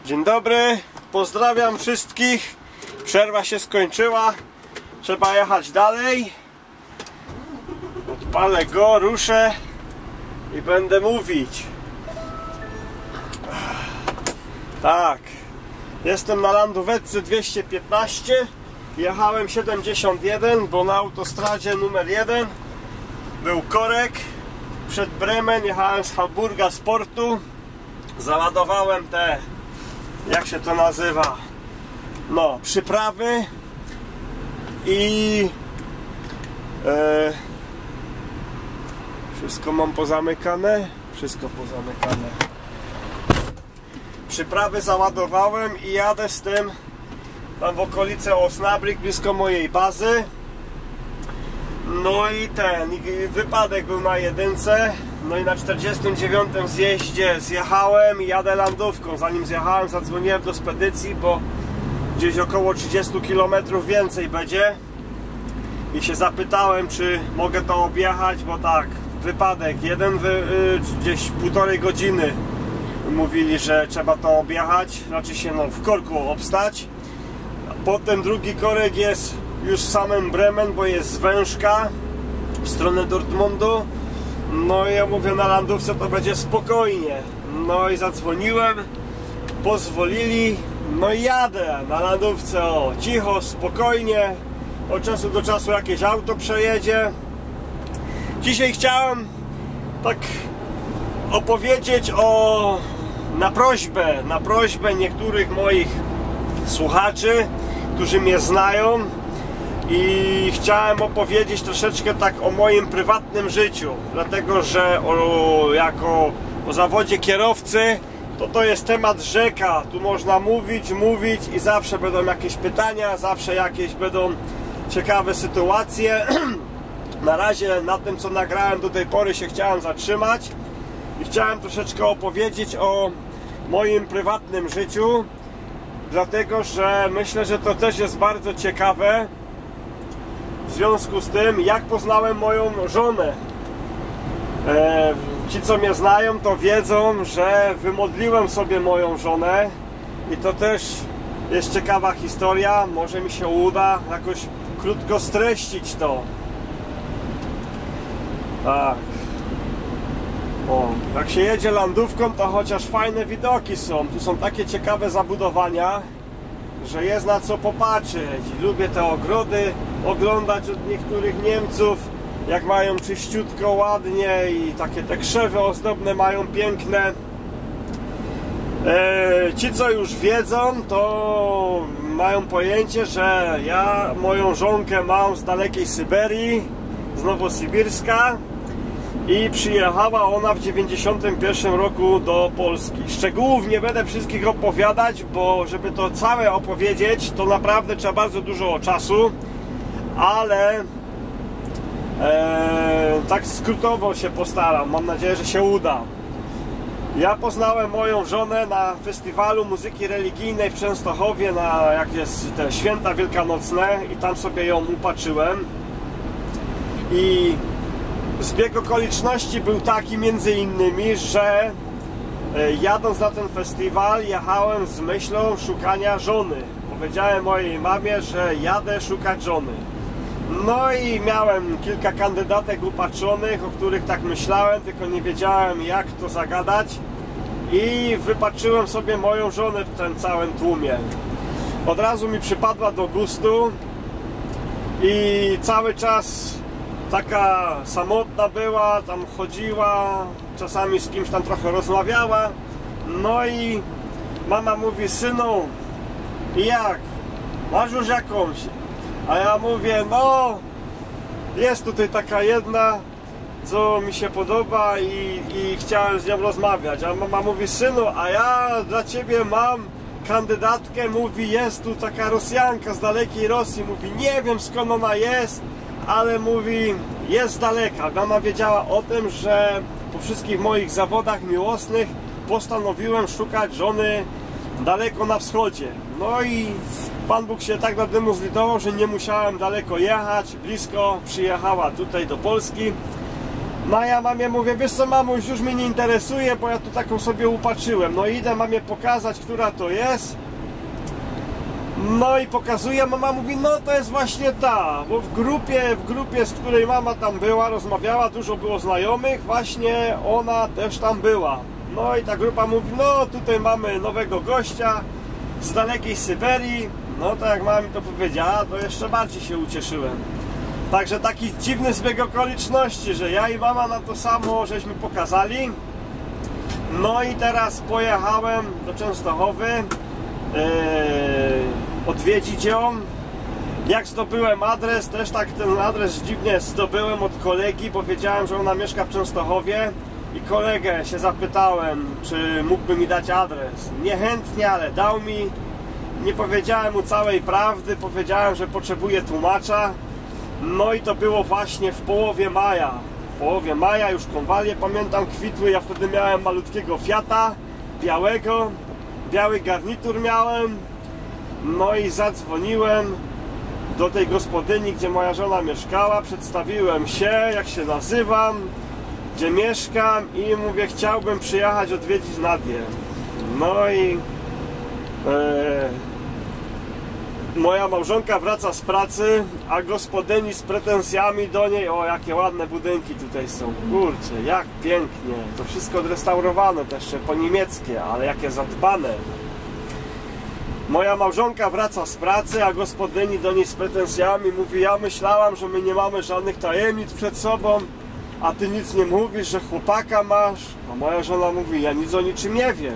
Dzień dobry, pozdrawiam wszystkich. Przerwa się skończyła. Trzeba jechać dalej. Odpalę go, ruszę i będę mówić. Tak, jestem na landóweczce 215. Jechałem 71, bo na autostradzie numer 1 był korek. Przed Bremen jechałem z Hamburga z portu. Załadowałem te, jak się to nazywa, no, przyprawy i wszystko mam pozamykane. Wszystko pozamykane. Przyprawy załadowałem i jadę z tym tam w okolice Osnabrück, blisko mojej bazy. No i wypadek był na jedynce. No i na 49 zjeździe zjechałem i jadę landówką. Zanim zjechałem, zadzwoniłem do spedycji, bo gdzieś około 30 km więcej będzie. I się zapytałem, czy mogę to objechać, bo tak, wypadek jeden, gdzieś półtorej godziny mówili, że trzeba to objechać, znaczy się w korku obstać. Potem drugi korek jest już w samym Bremen, bo jest z Wężka w stronę Dortmundu. No i ja mówię, na landówce to będzie spokojnie. No i zadzwoniłem, pozwolili, no i jadę na landówce, cicho, spokojnie. Od czasu do czasu jakieś auto przejedzie. Dzisiaj chciałem tak opowiedzieć na prośbę niektórych moich słuchaczy, którzy mnie znają, i chciałem opowiedzieć troszeczkę tak o moim prywatnym życiu, dlatego że o zawodzie kierowcy to jest temat rzeka. Tu można mówić i zawsze będą jakieś pytania, zawsze jakieś będą ciekawe sytuacje. Na razie na tym, co nagrałem do tej pory, się chciałem zatrzymać i chciałem troszeczkę opowiedzieć o moim prywatnym życiu, dlatego że myślę, że to też jest bardzo ciekawe w związku z tym, jak poznałem moją żonę. Ci, co mnie znają, to wiedzą, że wymodliłem sobie moją żonę i to też jest ciekawa historia. Może mi się uda jakoś krótko streścić to. Tak. Jak się jedzie landówką, to chociaż fajne widoki są. Tu są takie ciekawe zabudowania, że jest na co popatrzeć. Lubię te ogrody oglądać od niektórych Niemców, jak mają czyściutko, ładnie i takie te krzewy ozdobne mają piękne. Ci, co już wiedzą, to mają pojęcie, że ja moją żonkę mam z dalekiej Syberii, z Nowosybirska, i przyjechała ona w 91 roku do Polski. Szczegółów nie będę wszystkich opowiadać, bo żeby to całe opowiedzieć, to naprawdę trzeba bardzo dużo czasu, ale tak skrótowo się postaram. Mam nadzieję, że się uda. Ja poznałem moją żonę na festiwalu muzyki religijnej w Częstochowie, jak jest te święta wielkanocne, i tam sobie ją upatrzyłem. I zbieg okoliczności był taki między innymi, że jadąc na ten festiwal, jechałem z myślą szukania żony. Powiedziałem mojej mamie, że jadę szukać żony. No i miałem kilka kandydatek upatrzonych, o których tak myślałem, tylko nie wiedziałem, jak to zagadać. I wypatrzyłem sobie moją żonę w tym całym tłumie. Od razu mi przypadła do gustu i cały czas taka samotna była, tam chodziła, czasami z kimś tam trochę rozmawiała. No i mama mówi: synu, i jak? Masz już jakąś? A ja mówię: no, jest tutaj taka jedna, co mi się podoba i chciałem z nią rozmawiać. A mama mówi: synu, a ja dla ciebie mam kandydatkę. Mówi: jest tu taka Rosjanka z dalekiej Rosji. Mówi: nie wiem, skąd ona jest, ale mówi, jest z daleka. Mama wiedziała o tym, że po wszystkich moich zawodach miłosnych postanowiłem szukać żony daleko na wschodzie. No i Pan Bóg się tak nade mną zlitował, że nie musiałem daleko jechać, blisko przyjechała tutaj do Polski. No a ja mamie mówię, wiesz co mamuś, już mnie nie interesuje, bo ja tu taką sobie upatrzyłem. No idę mamie pokazać, która to jest. No i pokazuję, mama mówi, no to jest właśnie ta, bo w grupie, z której mama tam była, rozmawiała, dużo było znajomych, właśnie ona też tam była. No i ta grupa mówi, no tutaj mamy nowego gościa z dalekiej Syberii. No to jak mama mi to powiedziała, to jeszcze bardziej się ucieszyłem. Także taki dziwny zbieg okoliczności, że ja i mama na to samo żeśmy pokazali. No i teraz pojechałem do Częstochowy odwiedzić ją. Jak zdobyłem adres, też tak ten adres dziwnie zdobyłem od kolegi, bo wiedziałem, że ona mieszka w Częstochowie i kolegę się zapytałem, czy mógłby mi dać adres. Niechętnie, ale dał mi. Nie powiedziałem mu całej prawdy, powiedziałem, że potrzebuję tłumacza. No i to było właśnie w połowie maja. W połowie maja już konwalie, pamiętam, kwitły. Ja wtedy miałem malutkiego Fiata białego, biały garnitur miałem. No i zadzwoniłem do tej gospodyni, gdzie moja żona mieszkała. Przedstawiłem się, jak się nazywam, gdzie mieszkam i mówię, chciałbym przyjechać odwiedzić Nadię. No i moja małżonka wraca z pracy, a gospodyni z pretensjami do niej, o jakie ładne budynki tutaj są, kurczę, jak pięknie, to wszystko odrestaurowane też po niemieckie, ale jakie zadbane. Moja małżonka wraca z pracy, a gospodyni do niej z pretensjami mówi, ja myślałam, że my nie mamy żadnych tajemnic przed sobą, a ty nic nie mówisz, że chłopaka masz, a moja żona mówi, ja nic o niczym nie wiem.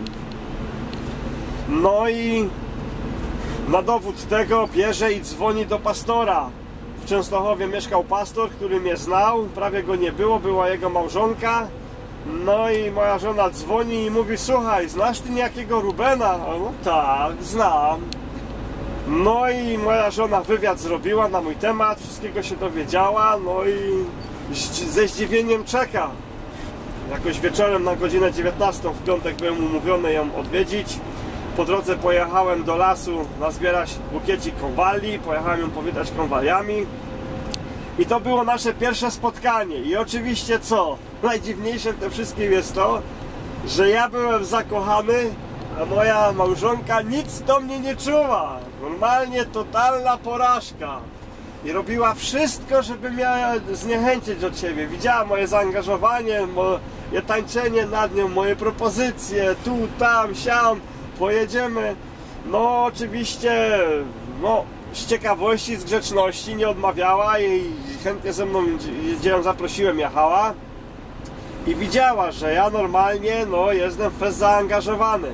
No i na dowód tego bierze i dzwoni do pastora. W Częstochowie mieszkał pastor, który mnie znał, prawie go nie było, była jego małżonka. No i moja żona dzwoni i mówi, słuchaj, znasz ty niejakiego Rubena? A no tak, znam. No i moja żona wywiad zrobiła na mój temat, wszystkiego się dowiedziała, no i ze zdziwieniem czeka. Jakoś wieczorem na godzinę 19 w piątek byłem umówiony ją odwiedzić. Po drodze pojechałem do lasu nazbierać bukiecik konwali, pojechałem ją powitać konwaliami. I to było nasze pierwsze spotkanie. I oczywiście co? Najdziwniejsze w tym wszystkim jest to, że ja byłem zakochany, a moja małżonka nic do mnie nie czuła. Normalnie totalna porażka. I robiła wszystko, żeby mnie zniechęcić od siebie. Widziała moje zaangażowanie, moje tańczenie nad nią, moje propozycje, tu, tam, siam, pojedziemy. No oczywiście, no z ciekawości, z grzeczności nie odmawiała i chętnie ze mną, gdzie ją zaprosiłem, jechała. I widziała, że ja normalnie, no jestem fest zaangażowany.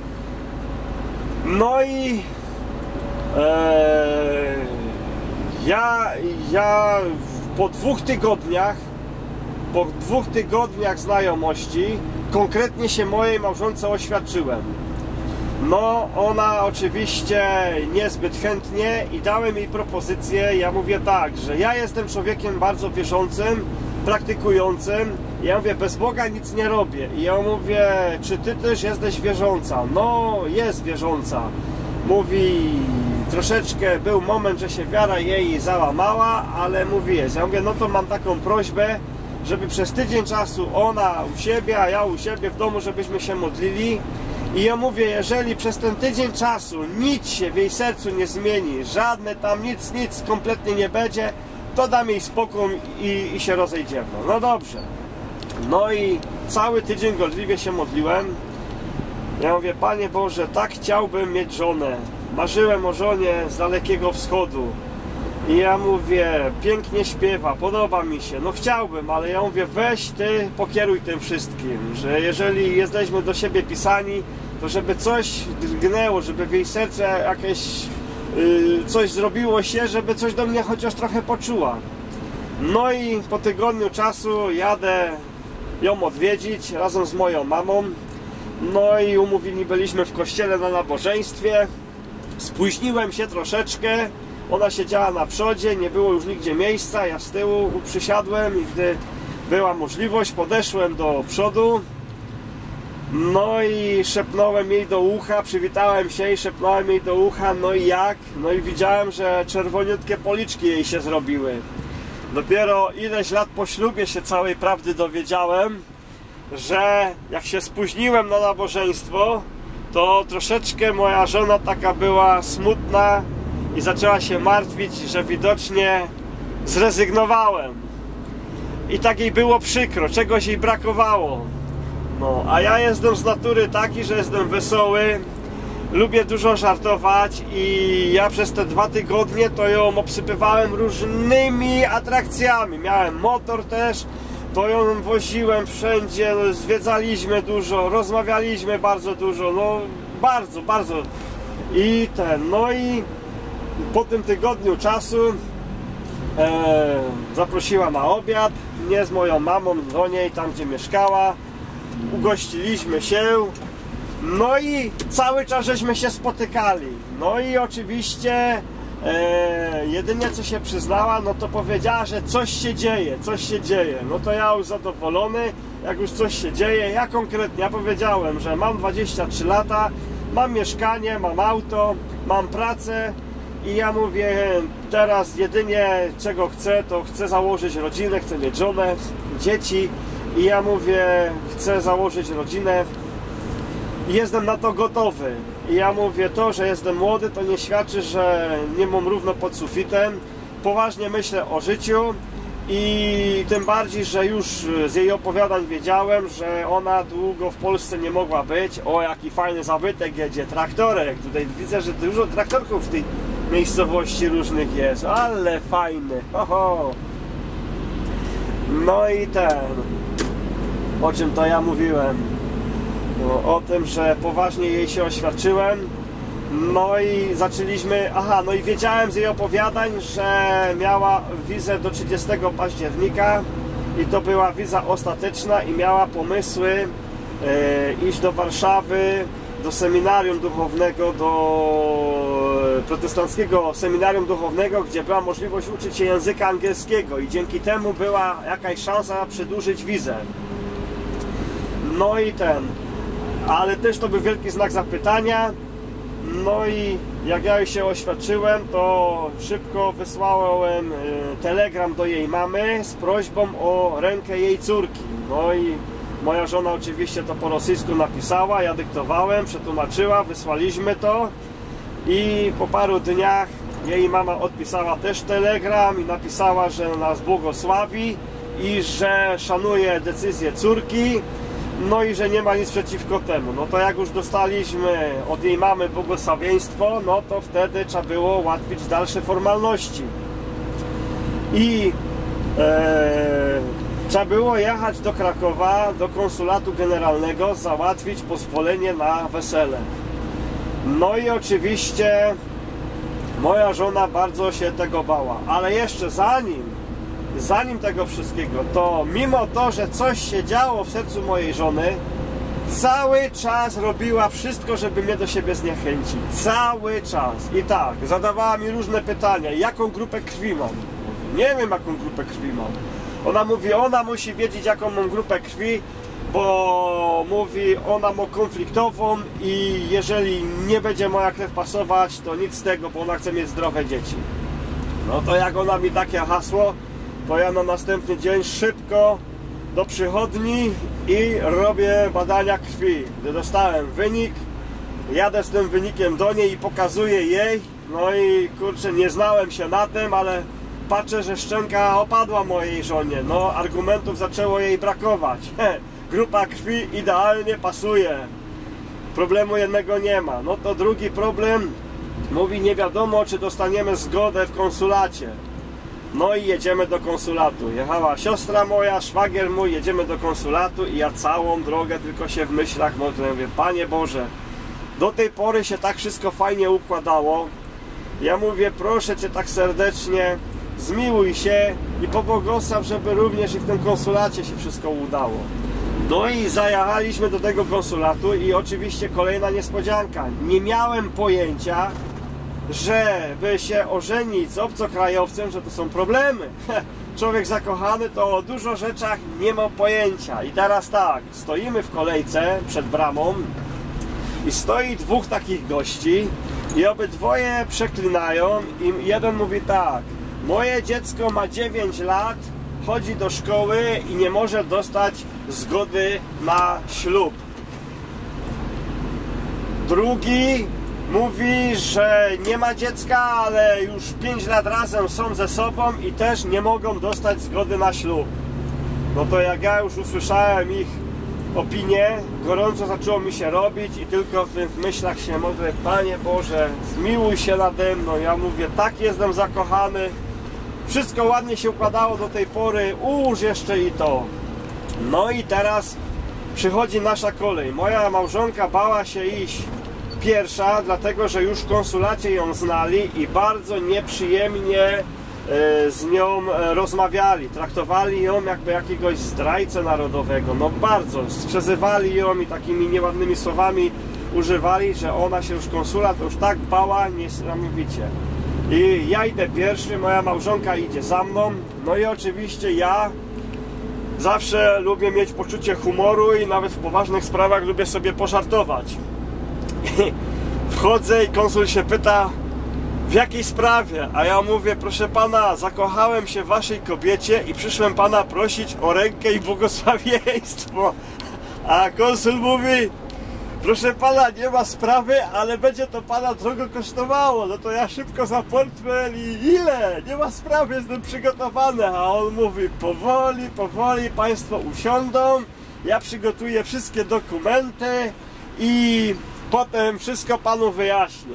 No i ja po dwóch tygodniach znajomości konkretnie się mojej małżonce oświadczyłem. No ona oczywiście niezbyt chętnie i dałem jej propozycję. Ja mówię tak, że ja jestem człowiekiem bardzo wierzącym, praktykującym. Ja mówię, bez Boga nic nie robię. I ja mówię, czy ty też jesteś wierząca? No, jest wierząca. Mówi, troszeczkę był moment, że się wiara jej załamała, ale mówi, jest. Ja mówię, no to mam taką prośbę, żeby przez tydzień czasu ona u siebie, a ja u siebie w domu, żebyśmy się modlili. I ja mówię, jeżeli przez ten tydzień czasu nic się w jej sercu nie zmieni, żadne tam nic kompletnie nie będzie, to dam jej spokój i się rozejdziemy. No dobrze. No i cały tydzień gorliwie się modliłem. Ja mówię, Panie Boże, tak chciałbym mieć żonę. Marzyłem o żonie z Dalekiego Wschodu. I ja mówię, pięknie śpiewa, podoba mi się. No chciałbym, ale ja mówię, weź ty, pokieruj tym wszystkim, że jeżeli jesteśmy do siebie pisani, to żeby coś drgnęło, żeby w jej serce jakieś coś zrobiło się, żeby coś do mnie chociaż trochę poczuła. No i po tygodniu czasu jadę ją odwiedzić razem z moją mamą. No i umówili byliśmy w kościele na nabożeństwie. Spóźniłem się troszeczkę. Ona siedziała na przodzie, nie było już nigdzie miejsca, ja z tyłu przysiadłem i gdy była możliwość, podeszłem do przodu. No i szepnąłem jej do ucha, przywitałem się i szepnąłem jej do ucha, no i jak? No i widziałem, że czerwoniutkie policzki jej się zrobiły. Dopiero ileś lat po ślubie się całej prawdy dowiedziałem, że jak się spóźniłem na nabożeństwo, to troszeczkę moja żona taka była smutna i zaczęła się martwić, że widocznie zrezygnowałem. I tak jej było przykro, czegoś jej brakowało. No, a ja jestem z natury taki, że jestem wesoły, lubię dużo żartować i ja przez te 2 tygodnie to ją obsypywałem różnymi atrakcjami. Miałem motor też, to ją woziłem wszędzie, zwiedzaliśmy dużo, rozmawialiśmy bardzo dużo, no bardzo. No i po tym tygodniu czasu zaprosiła na obiad mnie z moją mamą do niej, tam gdzie mieszkała. Ugościliśmy się, no i cały czas żeśmy się spotykali. No i oczywiście jedynie co się przyznała, no to powiedziała, że coś się dzieje. No to ja już zadowolony, jak już coś się dzieje. Ja konkretnie, ja powiedziałem, że mam 23 lata, mam mieszkanie, mam auto, mam pracę i ja mówię, teraz jedynie czego chcę, to chcę założyć rodzinę, chcę mieć żonę, dzieci i ja mówię, chcę założyć rodzinę i jestem na to gotowy. I ja mówię, to, że jestem młody, to nie świadczy, że nie mam równo pod sufitem. Poważnie myślę o życiu i tym bardziej, że już z jej opowiadań wiedziałem, że ona długo w Polsce nie mogła być. O, jaki fajny zabytek jedzie, traktorek. Tutaj widzę, że dużo traktorków w tej miejscowości różnych jest, ale fajny. Oho. No i o czym to ja mówiłem? O tym, że poważnie jej się oświadczyłem. No i zaczęliśmy, no i wiedziałem z jej opowiadań, że miała wizę do 30 października i to była wiza ostateczna i miała pomysły iść do Warszawy, do seminarium duchownego, do protestanckiego seminarium duchownego, gdzie była możliwość uczyć się języka angielskiego i dzięki temu była jakaś szansa przedłużyć wizę. No i ale też to był wielki znak zapytania. No i jak ja się oświadczyłem, to szybko wysłałem telegram do jej mamy z prośbą o rękę jej córki. No i moja żona oczywiście to po rosyjsku napisała, ja dyktowałem, przetłumaczyła, wysłaliśmy to i po paru dniach jej mama odpisała też telegram i napisała, że nas błogosławi i że szanuje decyzję córki. No i że nie ma nic przeciwko temu. No to jak już dostaliśmy od jej mamy błogosławieństwo, no to wtedy trzeba było ułatwić dalsze formalności. I trzeba było jechać do Krakowa, do konsulatu generalnego, załatwić pozwolenie na wesele. No i oczywiście moja żona bardzo się tego bała. Ale jeszcze zanim tego wszystkiego, to mimo to, że coś się działo w sercu mojej żony, cały czas robiła wszystko, żeby mnie do siebie zniechęcić. Cały czas. I tak, zadawała mi różne pytania. Jaką grupę krwi mam? Nie wiem, jaką grupę krwi mam. Ona mówi, ona musi wiedzieć, jaką mam grupę krwi, bo mówi, ona ma konfliktową i jeżeli nie będzie moja krew pasować, to nic z tego, bo ona chce mieć zdrowe dzieci. No to jak ona mi takie hasło, to ja na następny dzień szybko do przychodni i robię badania krwi. Gdy dostałem wynik, jadę z tym wynikiem do niej i pokazuję jej. No i kurczę, nie znałem się na tym, ale patrzę, że szczęka opadła mojej żonie. No, argumentów zaczęło jej brakować. Grupa krwi idealnie pasuje. Problemu jednego nie ma. No to drugi problem, mówi, nie wiadomo, czy dostaniemy zgodę w konsulacie. No i jedziemy do konsulatu. Jechała siostra moja, szwagier mój, jedziemy do konsulatu i ja całą drogę tylko się w myślach modlę. Mówię, Panie Boże, do tej pory się tak wszystko fajnie układało. Ja mówię, proszę Cię tak serdecznie, zmiłuj się i pobłogosław, żeby również i w tym konsulacie się wszystko udało. No i zajechaliśmy do tego konsulatu i oczywiście kolejna niespodzianka. Nie miałem pojęcia, żeby się ożenić z obcokrajowcem, że to są problemy. Człowiek zakochany to o dużo rzeczach nie ma pojęcia. I teraz tak, stoimy w kolejce przed bramą i stoi dwóch takich gości i obydwoje przeklinają i jeden mówi tak, Moje dziecko ma 9 lat, chodzi do szkoły i nie może dostać zgody na ślub. Drugi mówi, że nie ma dziecka, ale już 5 lat razem są ze sobą i też nie mogą dostać zgody na ślub. No to jak ja już usłyszałem ich opinię, gorąco zaczęło mi się robić i tylko w tych myślach się modlę: Panie Boże, zmiłuj się nade mną. Ja mówię, tak jestem zakochany, wszystko ładnie się układało do tej pory, ułóż jeszcze i to. No i teraz przychodzi nasza kolej. Moja małżonka bała się iść pierwsza, dlatego że już w konsulacie ją znali i bardzo nieprzyjemnie z nią rozmawiali, traktowali ją jakby jakiegoś zdrajcę narodowego, no bardzo, przezywali ją i takimi nieładnymi słowami używali, że ona się już konsulat już tak bała niesamowicie. I ja idę pierwszy, moja małżonka idzie za mną, no i oczywiście ja zawsze lubię mieć poczucie humoru i nawet w poważnych sprawach lubię sobie pożartować. Wchodzę i konsul się pyta, w jakiej sprawie? A ja mówię, proszę pana, zakochałem się w waszej kobiecie i przyszłem pana prosić o rękę i błogosławieństwo. A konsul mówi, proszę pana, nie ma sprawy, ale będzie to pana drogo kosztowało. No to ja szybko za portfel i ile? Nie ma sprawy, jestem przygotowany. A on mówi, powoli, powoli państwo usiądą, ja przygotuję wszystkie dokumenty i potem wszystko panu wyjaśnię.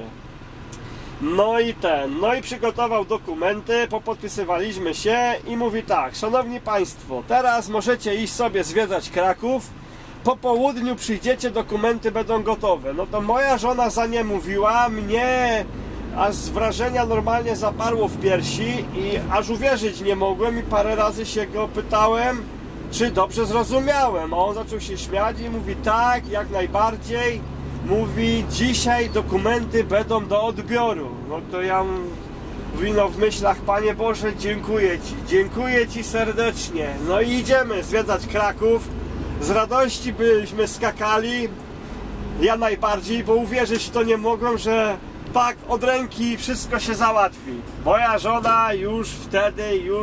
No i przygotował dokumenty, popodpisywaliśmy się i mówi tak, szanowni państwo, teraz możecie iść sobie zwiedzać Kraków, po południu przyjdziecie, dokumenty będą gotowe. No to moja żona za nie mówiła, mnie aż z wrażenia normalnie zaparło w piersi i aż uwierzyć nie mogłem i parę razy się go pytałem, czy dobrze zrozumiałem, a on zaczął się śmiać i mówi tak, jak najbardziej. Mówi, dzisiaj dokumenty będą do odbioru. No to ja mówię, no w myślach, Panie Boże, dziękuję Ci serdecznie. No i idziemy zwiedzać Kraków. Z radości byśmy skakali, ja najbardziej, bo uwierzyć w to nie mogłem, że tak od ręki wszystko się załatwi. Moja żona już wtedy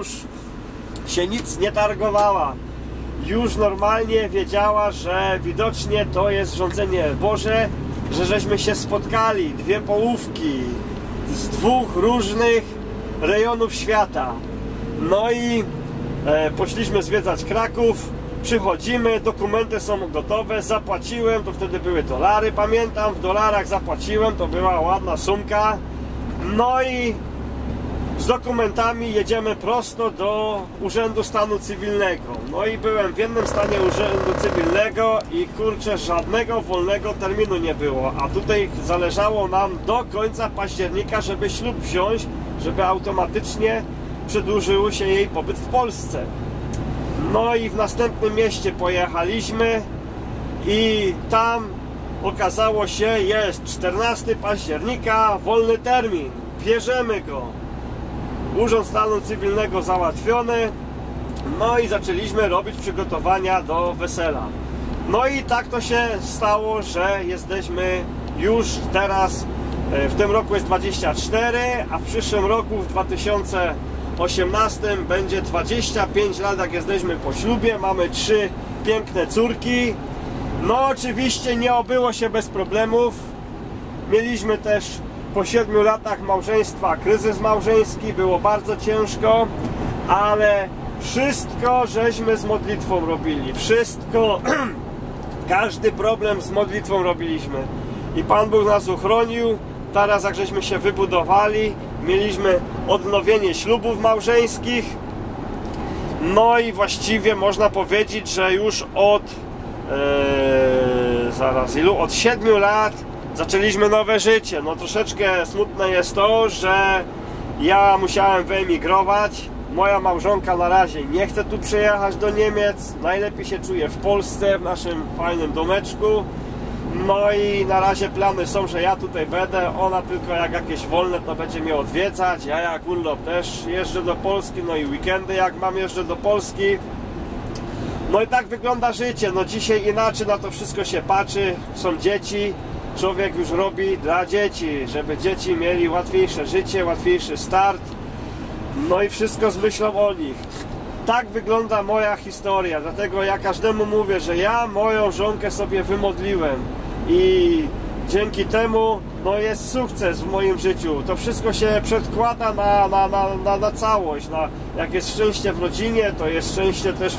się nic nie targowała. Już normalnie wiedziała, że widocznie to jest rządzenie Boże, że żeśmy się spotkali, dwie połówki z dwóch różnych rejonów świata. No i poszliśmy zwiedzać Kraków, przychodzimy, dokumenty są gotowe, zapłaciłem, to wtedy były dolary, pamiętam, w dolarach zapłaciłem, to była ładna sumka. No i z dokumentami jedziemy prosto do Urzędu Stanu Cywilnego. No i byłem w jednym stanie Urzędu Cywilnego i kurczę, żadnego wolnego terminu nie było. A tutaj zależało nam do końca października, żeby ślub wziąć, żeby automatycznie przedłużył się jej pobyt w Polsce. No i w następnym mieście pojechaliśmy i tam okazało się, jest 14 października, wolny termin, bierzemy go. Urząd Stanu Cywilnego załatwiony, no i zaczęliśmy robić przygotowania do wesela. No i tak to się stało, że jesteśmy już teraz, w tym roku jest 24, a w przyszłym roku, w 2018 będzie 25 lat, jak jesteśmy po ślubie, mamy 3 piękne córki. No oczywiście nie obyło się bez problemów, mieliśmy też po 7 latach małżeństwa kryzys małżeński, było bardzo ciężko, ale wszystko żeśmy z modlitwą robili, wszystko, każdy problem z modlitwą robiliśmy i Pan Bóg nas uchronił. Teraz jak żeśmy się wybudowali, mieliśmy odnowienie ślubów małżeńskich, no i właściwie można powiedzieć, że już od od 7 lat zaczęliśmy nowe życie. No troszeczkę smutne jest to, że ja musiałem wyemigrować. Moja małżonka na razie nie chce tu przyjechać do Niemiec. Najlepiej się czuje w Polsce, w naszym fajnym domeczku. No i na razie plany są, że ja tutaj będę. Ona tylko jak jakieś wolne to będzie mnie odwiedzać. Ja jak urlop też jeżdżę do Polski. No i weekendy jak mam jeżdżę do Polski. No i tak wygląda życie. No dzisiaj inaczej na to wszystko się patrzy. Są dzieci. Człowiek już robi dla dzieci, żeby dzieci mieli łatwiejsze życie, łatwiejszy start. No i wszystko z myślą o nich. Tak wygląda moja historia, dlatego ja każdemu mówię, że ja moją żonkę sobie wymodliłem i dzięki temu no jest sukces w moim życiu. To wszystko się przedkłada na całość. Jak jest szczęście w rodzinie, to jest szczęście też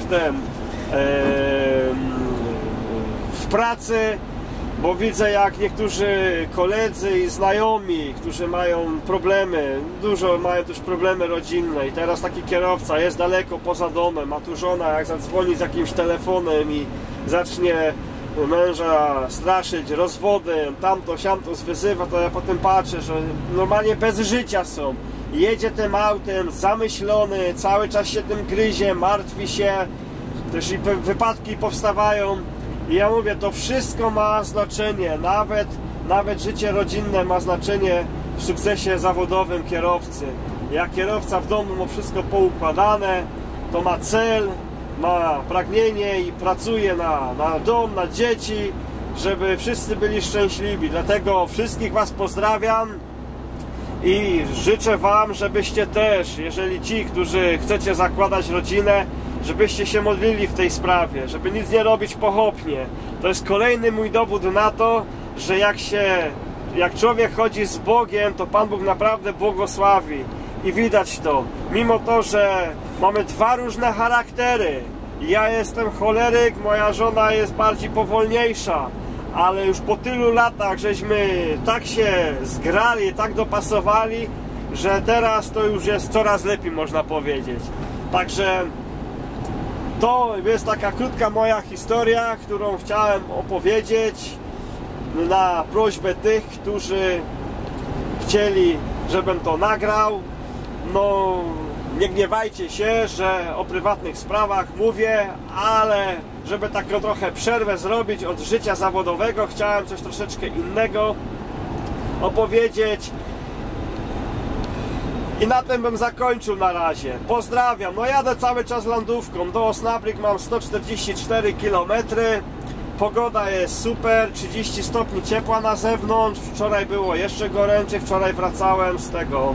w pracy, bo widzę, jak niektórzy koledzy i znajomi, którzy mają problemy, dużo mają też problemy rodzinne i teraz taki kierowca jest daleko poza domem, a tu żona jak zadzwoni z jakimś telefonem i zacznie męża straszyć rozwodem, tamto, siamto zwyzywa, to ja potem patrzę, że normalnie bez życia są. Jedzie tym autem, zamyślony, cały czas się tym gryzie, martwi się, też i wypadki powstawają. I ja mówię, to wszystko ma znaczenie, nawet życie rodzinne ma znaczenie w sukcesie zawodowym kierowcy. Jak kierowca w domu ma wszystko poukładane, to ma cel, ma pragnienie i pracuje na dom, na dzieci, żeby wszyscy byli szczęśliwi. Dlatego wszystkich Was pozdrawiam i życzę Wam, żebyście też, jeżeli ci, którzy chcecie zakładać rodzinę, żebyście się modlili w tej sprawie, żeby nic nie robić pochopnie. To jest kolejny mój dowód na to, że jak człowiek chodzi z Bogiem, to Pan Bóg naprawdę błogosławi. I widać to, mimo to, że mamy dwa różne charaktery. Ja jestem choleryk, moja żona jest bardziej powolniejsza, ale już po tylu latach żeśmy tak się zgrali, tak dopasowali, że teraz to już jest coraz lepiej, można powiedzieć. Także to jest taka krótka moja historia, którą chciałem opowiedzieć na prośbę tych, którzy chcieli, żebym to nagrał. No, nie gniewajcie się, że o prywatnych sprawach mówię, ale żeby taką trochę przerwę zrobić od życia zawodowego, chciałem coś troszeczkę innego opowiedzieć. I na tym bym zakończył na razie. Pozdrawiam. No jadę cały czas landówką. Do Osnabrück mam 144 km. Pogoda jest super. 30 stopni ciepła na zewnątrz. Wczoraj było jeszcze goręcej. Wczoraj wracałem z tego...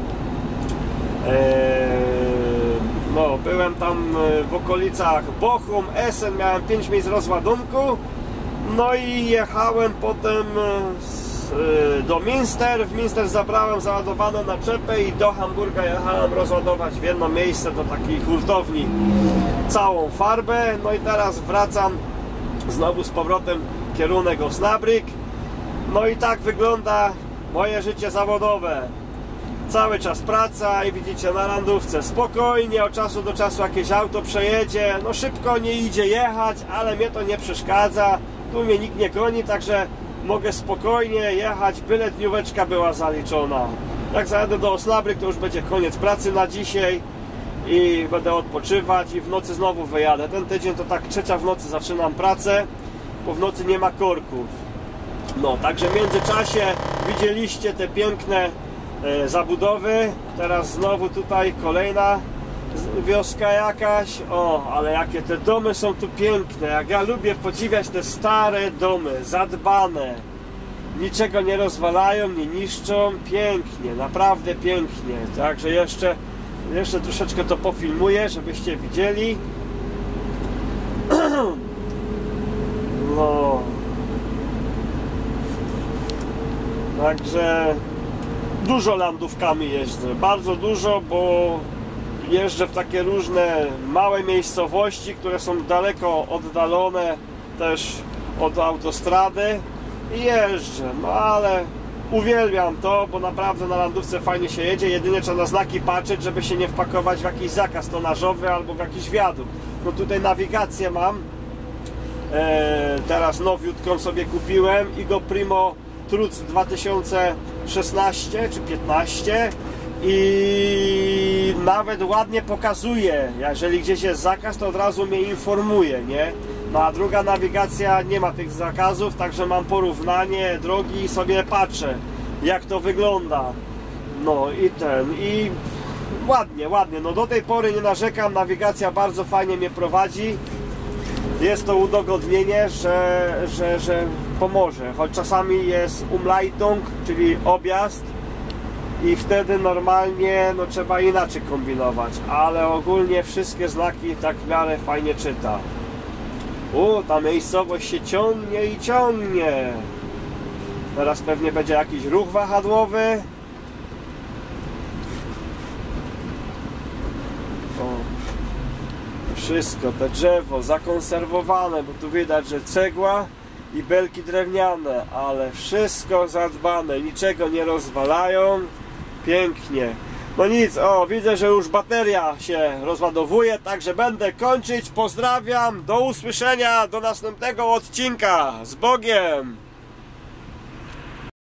No, byłem tam w okolicach Bochum, Essen. Miałem 5 miejsc rozładunku. No i jechałem potem do Münster. W Münster zabrałem załadowaną naczepę i do Hamburga jechałem rozładować w jedno miejsce do takiej hurtowni całą farbę. No i teraz wracam znowu z powrotem kierunek Osnabrück. No i tak wygląda moje życie zawodowe. Cały czas praca i widzicie na landówce spokojnie, od czasu do czasu jakieś auto przejedzie. No szybko nie idzie jechać, ale mnie to nie przeszkadza. Tu mnie nikt nie goni, także mogę spokojnie jechać, byle dnióweczka była zaliczona. Jak zajadę do Osnabrück, to już będzie koniec pracy na dzisiaj i będę odpoczywać i w nocy znowu wyjadę. Ten tydzień to tak 3:00 w nocy zaczynam pracę, bo w nocy nie ma korków. No, także w międzyczasie widzieliście te piękne zabudowy. Teraz znowu tutaj kolejna wioska jakaś. O, ale jakie te domy są tu piękne. Jak ja lubię podziwiać te stare domy, zadbane. Niczego nie rozwalają, nie niszczą. Pięknie, naprawdę pięknie. Także jeszcze troszeczkę to pofilmuję, żebyście widzieli. No. Także dużo landówkami jeżdżę, bardzo dużo, bo jeżdżę w takie różne małe miejscowości, które są daleko oddalone też od autostrady i jeżdżę, no ale uwielbiam to, bo naprawdę na landówce fajnie się jedzie, jedynie trzeba na znaki patrzeć, żeby się nie wpakować w jakiś zakaz tonażowy albo w jakiś wiadukt. No tutaj nawigację mam, teraz nowiutką sobie kupiłem, Igo Primo Truc 2016 czy 15 i nawet ładnie pokazuje, jeżeli gdzieś jest zakaz, to od razu mnie informuje, nie? No a druga nawigacja nie ma tych zakazów, także mam porównanie drogi i sobie patrzę, jak to wygląda. No i ładnie, no do tej pory nie narzekam, nawigacja bardzo fajnie mnie prowadzi. Jest to udogodnienie, że pomoże, choć czasami jest Umleitung, czyli objazd i wtedy normalnie no, trzeba inaczej kombinować, ale ogólnie wszystkie znaki tak w miarę fajnie czyta. Ta miejscowość się ciągnie i ciągnie. Teraz pewnie będzie jakiś ruch wahadłowy. Wszystko, te drzewo zakonserwowane, bo tu widać, że cegła i belki drewniane, ale wszystko zadbane, niczego nie rozwalają. Pięknie. No nic, widzę, że już bateria się rozładowuje, także będę kończyć. Pozdrawiam, do usłyszenia, do następnego odcinka. Z Bogiem!